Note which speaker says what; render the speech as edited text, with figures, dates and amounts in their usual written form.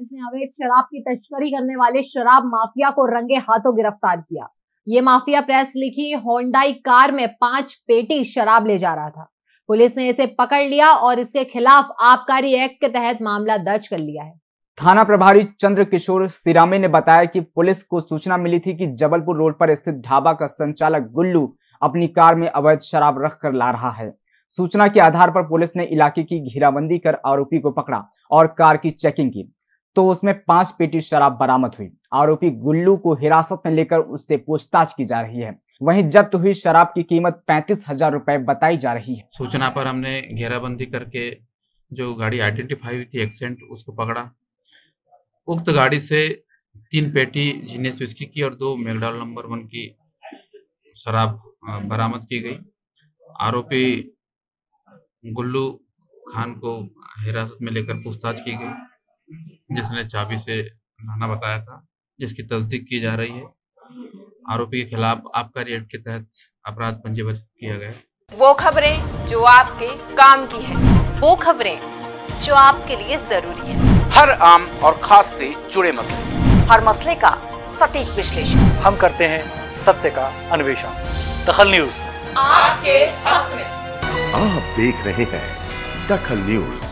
Speaker 1: Police ने अवैध शराब की तस्करी करने वाले शराब माफिया को रंगे हाथों गिरफ्तार किया। ये माफिया प्रेस लिखी होंडाई कार में 5 पेटी शराब ले जा रहा था। पुलिस ने इसे पकड़ लिया और इसके खिलाफ आबकारी एक्ट के तहत मामला दर्ज कर लिया है।
Speaker 2: थाना प्रभारी चंद्र किशोर सिरामे ने बताया कि पुलिस को सूचना मिली थी कि जबलपुर रोड पर स्थित ढाबा का संचालक गुल्लू अपनी कार में अवैध शराब रख कर ला रहा है। सूचना के आधार पर पुलिस ने इलाके की घेराबंदी कर आरोपी को पकड़ा और कार की चेकिंग की तो उसमें 5 पेटी शराब बरामद हुई। आरोपी गुल्लू को हिरासत में लेकर उससे पूछताछ की जा रही है। वहीं जब्त हुई शराब की कीमत 35,000 रुपए बताई जा रही है।
Speaker 3: सूचना पर हमने घेराबंदी करके जो गाड़ी आइडेंटिफाई हुई थी एक्सेंट, उसको पकड़ा। उक्त गाड़ी से 3 पेटी जीनियस विस्की की और 2 मैकडॉल नंबर 1 की शराब बरामद की गई। आरोपी गुल्लू खान को हिरासत में लेकर पूछताछ की गई, जिसने चाबी से लाना बताया था, जिसकी तस्दीक की जा रही है। आरोपी के खिलाफ आबकारी एक्ट के तहत अपराध पंजीबद्ध किया गया।
Speaker 4: वो खबरें जो आपके काम की है, वो खबरें जो आपके लिए जरूरी है,
Speaker 5: हर आम और खास से जुड़े मसले,
Speaker 4: हर मसले का सटीक विश्लेषण
Speaker 6: हम करते हैं, सत्य का अन्वेषण। दखल न्यूज
Speaker 4: आपके हक में।
Speaker 7: आप देख रहे हैं दखल न्यूज।